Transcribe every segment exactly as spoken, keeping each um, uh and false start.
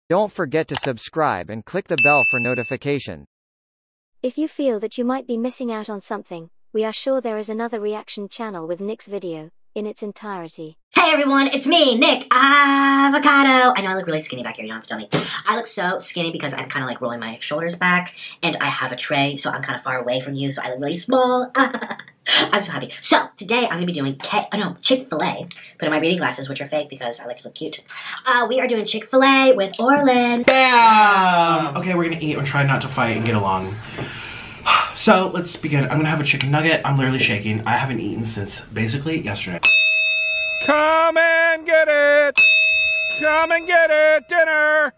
Don't forget to subscribe and click the bell for notification. If you feel that you might be missing out on something, we are sure there is another reaction channel with Nick's video, in its entirety. Hey everyone, it's me, Nick Avocado. I know I look really skinny back here, you don't have to tell me. I look so skinny because I'm kind of like rolling my shoulders back, and I have a tray, so I'm kind of far away from you, so I look really small. I'm so happy. So, today I'm going to be doing K oh no, Chick-fil-A. Put on my reading glasses, which are fake because I like to look cute. Uh, we are doing Chick-fil-A with Orlin. Bam! Okay, we're going to eat and try not to fight and get along. So, let's begin. I'm going to have a chicken nugget. I'm literally shaking. I haven't eaten since basically yesterday. Come and get it! Come and get it! Dinner!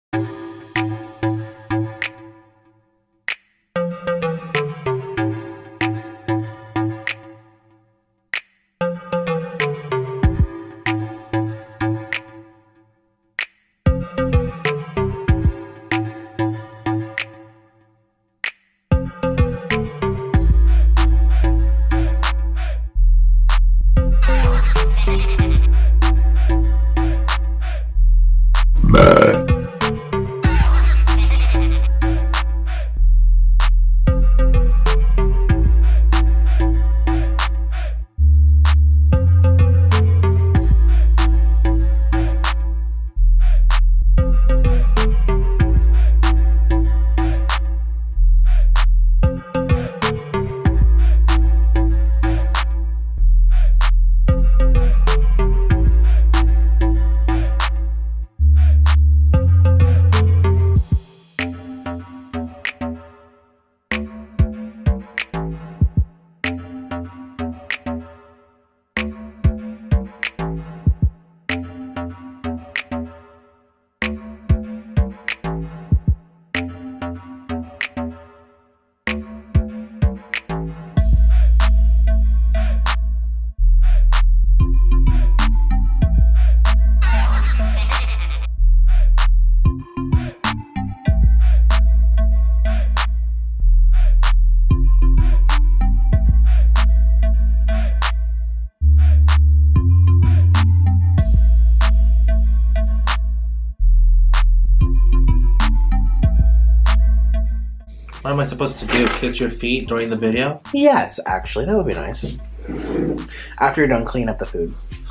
What am I supposed to do? Kiss your feet during the video? Yes, actually, that would be nice. After you're done cleaning up the food.